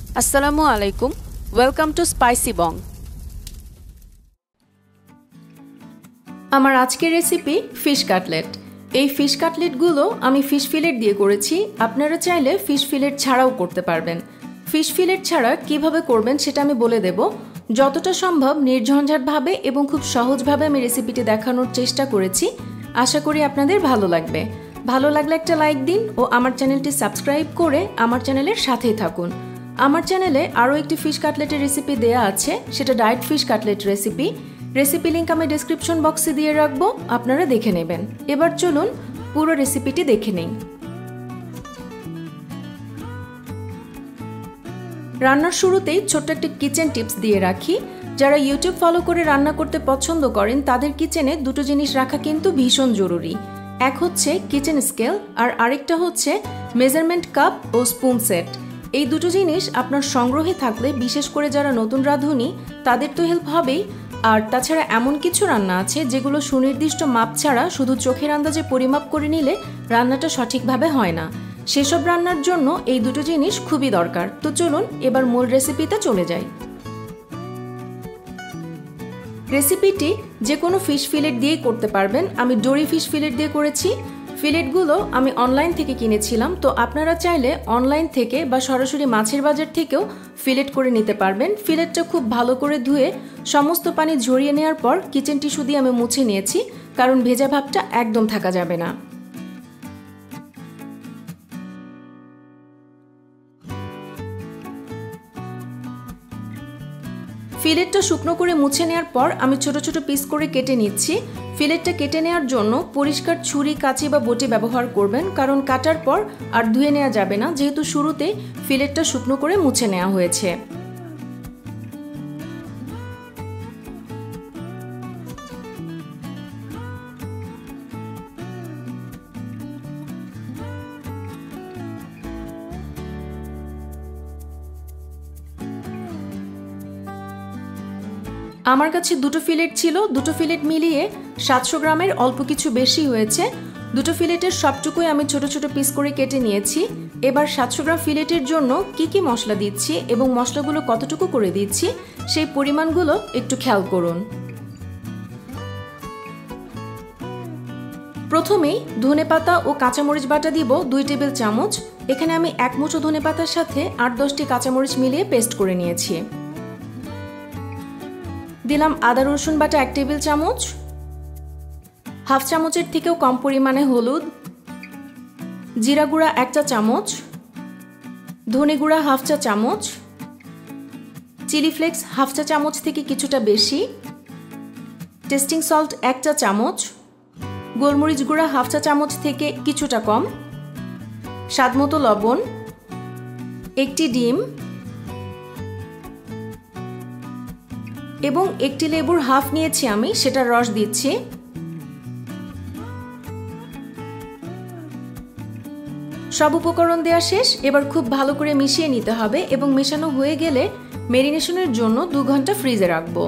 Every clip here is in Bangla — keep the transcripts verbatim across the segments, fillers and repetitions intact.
আসসালামু আলাইকুম, ওয়েলকাম টু স্পাইসি বং। আমার আজকের রেসিপি ফিশ কাটলেট। এই ফিশ কাটলেটগুলো আমি ফিশ ফিলেট দিয়ে করেছি। আপনারা চাইলে ফিশ ফিলেট ছাড়াও করতে পারবেন। ফিশ ফিলেট ছাড়া কিভাবে করবেন সেটা আমি বলে দেব। যতটা সম্ভব নির্ঝঞ্ঝাটভাবে এবং খুব সহজভাবে আমি রেসিপিটি দেখানোর চেষ্টা করেছি। আশা করি আপনাদের ভালো লাগবে। ভালো লাগলে একটা লাইক দিন ও আমার চ্যানেলটি সাবস্ক্রাইব করে আমার চ্যানেলের সাথেই থাকুন। আমার চ্যানেলে আরও একটি ফিশ কাটলেটের রেসিপি দেয়া আছে, সেটা diet fish cutlet recipe. Recipe link আমি ডেসক্রিপশন বক্সে দিয়ে রাখবো, আপনারা দেখে নেবেন। এবার চলুন পুরো রেসিপিটি দেখে নিন। রান্নার শুরুতেই ছোট্ট একটি কিচেন টিপস দিয়ে রাখি। যারা ইউটিউব ফলো করে রান্না করতে পছন্দ করেন তাদের কিচেনে দুটো জিনিস রাখা কিন্তু ভীষণ জরুরি। এক হচ্ছে কিচেন স্কেল আর আরেকটা হচ্ছে মেজারমেন্ট কাপ ও স্পুন সেট। এই দুটো জিনিস আপনার সংগ্রহে থাকলে বিশেষ করে যারা নতুন রাঁধুনি তাদের তো হেল্প হবেই। আর তাছাড়া এমন কিছু রান্না আছে যেগুলো সুনির্দিষ্ট মাপ ছাড়া শুধু চোখের আন্দাজে পরিমাপ করে নিলে রান্নাটা সঠিকভাবে হয় না। সেসব রান্নার জন্য এই দুটো জিনিস খুবই দরকার। তো চলুন এবার মূল রেসিপিতে চলে যাই। রেসিপিটি যে কোনো ফিশ ফিলেট দিয়েই করতে পারবেন। আমি ডোরি ফিশ ফিলেট দিয়ে করেছি। ফিলেটগুলো আমি অনলাইন থেকে কিনেছিলাম, তো আপনারা চাইলে অনলাইন থেকে বা সরাসরি মাছের বাজার থেকেও ফিলেট করে নিতে পারবেন। ফিলেটটা খুব ভালো করে ধুয়ে সমস্ত পানি ঝরিয়ে নেওয়ার পর কিচেন টিস্যু দিয়ে আমি মুছে নিয়েছি, কারণ ভেজা ভাবটা একদম থাকা যাবে না। ফিলেটটা শুকনো করে মুছে নেওয়ার পর আমি ছোট ছোট পিস করে কেটে নিচ্ছি। ফিলেটটা কেটে নেওয়ার জন্য পরিষ্কার ছুরি, কাঁচি বা বটি ব্যবহার করবেন, কারণ কাটার পর আর ধুয়ে নেওয়া যাবে না, যেহেতু শুরুতে ফিলেটটা শুকনো করে মুছে নেওয়া হয়েছে। আমার কাছে দুটো ফিলেট ছিল, দুটো ফিলেট মিলিয়ে সাতশো গ্রামের অল্প কিছু বেশি হয়েছে। দুটো ফিলেটের সবটুকুই আমি ছোট ছোট পিস করে কেটে নিয়েছি। এবার সাতশো গ্রাম ফিলেটের জন্য কি কি মশলা দিচ্ছি এবং মশলাগুলো কতটুকু করে দিচ্ছি সেই পরিমাণগুলো একটু খেয়াল করুন। প্রথমেই ধনেপাতা ও কাঁচামরিচ বাটা দিব দুই টেবিল চামচ। এখানে আমি এক মুঠো ধনেপাতার সাথে আট দশটি কাঁচামরিচ মিলিয়ে পেস্ট করে নিয়েছি। দিলাম আদা রসুন বাটা এক টেবিল চামচ, হাফ চামচের থেকেও কম পরিমাণে হলুদ, জিরা গুঁড়া এক চা চামচ, ধনে গুঁড়া হাফ চা চামচ, চিলি ফ্লেক্স হাফ চা চামচ থেকে কিছুটা বেশি, টেস্টিং সল্ট এক চা চামচ, গোলমরিচ গুঁড়া হাফ চা চামচ থেকে কিছুটা কম, স্বাদমতো লবণ, একটি ডিম এবং একটি লেবুর হাফ নিয়েছি আমি, সেটার রস দিচ্ছি। সব উপকরণ দেওয়া শেষ। এবার খুব ভালো করে মিশিয়ে নিতে হবে এবং মেশানো হয়ে গেলে ম্যারিনেশনের জন্য দু ঘন্টা ফ্রিজে রাখবো।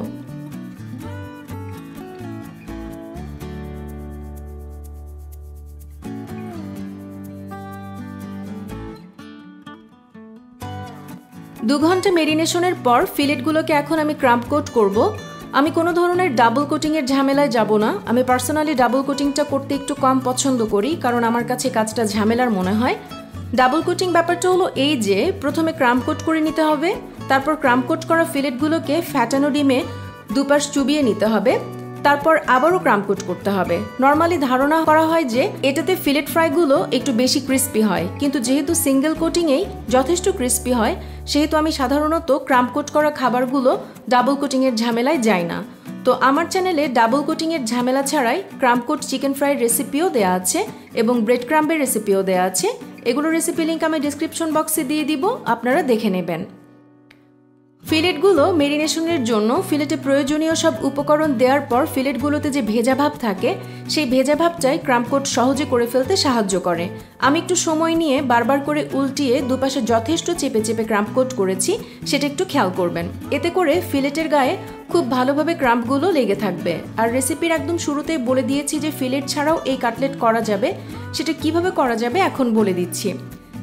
দু ঘন্টা ম্যারিনেশনের পর ফিলেটগুলোকে এখন আমি ক্রাম্প কোট করব। আমি কোনো ধরনের ডাবল কোটিংয়ের ঝামেলায় যাব না। আমি পার্সোনালি ডাবল কোটিংটা করতে একটু কম পছন্দ করি, কারণ আমার কাছে কাজটা ঝামেলার মনে হয়। ডাবল কোটিং ব্যাপারটা হলো এই যে প্রথমে ক্রাম্প কোট করে নিতে হবে, তারপর ক্রাম্প কোট করা ফিলেটগুলোকে ফ্যাটানো ডিমে দুপাশ চুবিয়ে নিতে হবে, তারপর আবারও ক্রাম্প কোট করতে হবে। নর্মালি ধারণা করা হয় যে এটাতে ফিলেট ফ্রাইগুলো একটু বেশি ক্রিস্পি হয়, কিন্তু যেহেতু সিঙ্গেল কোটিংয়েই যথেষ্ট ক্রিস্পি হয় সেহেতু আমি সাধারণত ক্রাম্প কোট করা খাবারগুলো ডাবল কোটিংয়ের ঝামেলায় যাই না। তো আমার চ্যানেলে ডাবল কোটিংয়ের ঝামেলা ছাড়াই ক্রাম্প কোট চিকেন ফ্রাইয়ের রেসিপিও দেওয়া আছে এবং ব্রেড ক্রাম্পের রেসিপিও দেওয়া আছে। এগুলো রেসিপি লিঙ্ক আমি ডিসক্রিপশন বক্সে দিয়ে দিব, আপনারা দেখে নেবেন। ফিলেটগুলো মেরিনেশনের জন্য ফিলেটে প্রয়োজনীয় সব উপকরণ দেওয়ার পর ফিলেটগুলোতে যে ভেজা ভাব থাকে সেই ভেজা ভাবটাই ক্রাম্প কোট সহজে করে ফেলতে সাহায্য করে। আমি একটু সময় নিয়ে বারবার করে উল্টিয়ে দুপাশে যথেষ্ট চেপে চেপে ক্রাম্প কোট করেছি, সেটা একটু খেয়াল করবেন। এতে করে ফিলেটের গায়ে খুব ভালোভাবে ক্রাম্পগুলো লেগে থাকবে। আর রেসিপির একদম শুরুতেই বলে দিয়েছি যে ফিলেট ছাড়াও এই কাটলেট করা যাবে। সেটা কিভাবে করা যাবে এখন বলে দিচ্ছি।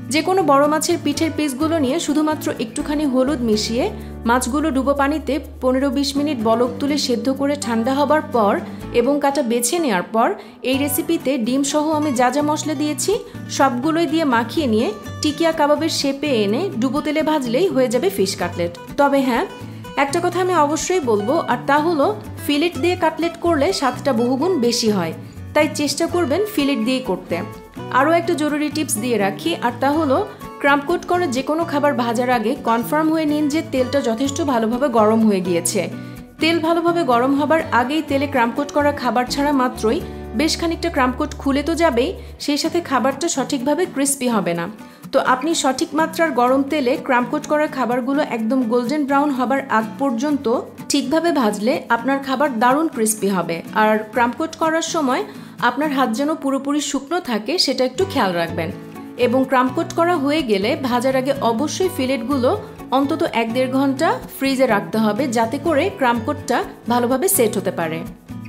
যে কোনো বড় মাছের পিঠের পিসগুলো নিয়ে শুধুমাত্র একটুখানি হলুদ মিশিয়ে মাছগুলো ডুবো পানিতে পনেরো বিশ মিনিট বলক তুলে সেদ্ধ করে ঠান্ডা হবার পর এবং কাটা বেছে নেওয়ার পর এই রেসিপিতে ডিম সহ আমি যা যা মশলা দিয়েছি সবগুলোই দিয়ে মাখিয়ে নিয়ে টিকিয়া কাবাবের শেপে এনে ডুবো তেলে ভাজলেই হয়ে যাবে ফিশ কাটলেট। তবে হ্যাঁ, একটা কথা আমি অবশ্যই বলবো, আর তা হলো ফিলেট দিয়ে কাটলেট করলে স্বাদটা বহুগুণ বেশি হয়, তাই চেষ্টা করবেন ফিলেট দিয়েই করতে। আরও একটা জরুরি টিপস দিয়ে রাখি, আর তা হলো ক্রাম্প কোট করা যে কোনো খাবার ভাজার আগে কনফার্ম হয়ে নিন যে তেলটা যথেষ্ট ভালোভাবে গরম হয়ে গিয়েছে। তেল ভালোভাবে গরম হবার আগেই তেলে ক্রাম্প কোট করা খাবার ছাড়া মাত্রই বেশ খানিকটা ক্রাম্প কোট খুলে তো যাবেই, সেই সাথে খাবারটা সঠিকভাবে ক্রিস্পি হবে না। তো আপনি সঠিক মাত্রার গরম তেলে ক্রাম্প কোট করা খাবারগুলো একদম গোল্ডেন ব্রাউন হবার আগ পর্যন্ত ঠিকভাবে ভাজলে আপনার খাবার দারুণ ক্রিস্পি হবে। আর ক্রাম্প কোট করার সময় আপনার হাত যেন পুরোপুরি শুকনো থাকে সেটা একটু খেয়াল রাখবেন। এবং ক্রাম্প কোট করা হয়ে গেলে ভাজার আগে অবশ্যই ফিলেটগুলো অন্তত এক দেড় ঘন্টা ফ্রিজে রাখতে হবে, যাতে করে ক্রাম্প কোটটা ভালোভাবে সেট হতে পারে।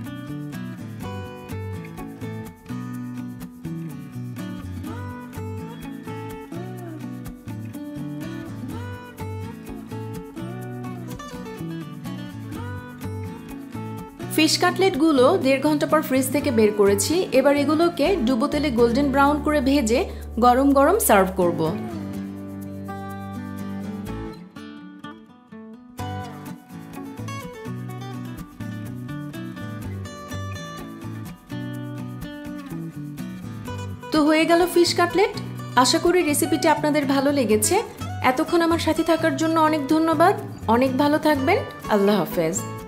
ফিশ কাটলেটগুলো দেড় ঘন্টা পর ফ্রিজ থেকে বের করেছি। এবার এগুলোকে ডুবো তেলে গোল্ডেন ব্রাউন করে ভেজে গরম গরম সার্ভ করব। তো হয়ে গেল ফিশ কাটলেট। আশা করি রেসিপিটি আপনাদের ভালো লেগেছে। এতক্ষণ আমার সাথে থাকার জন্য অনেক ধন্যবাদ। অনেক ভালো থাকবেন। আল্লাহ হাফেজ।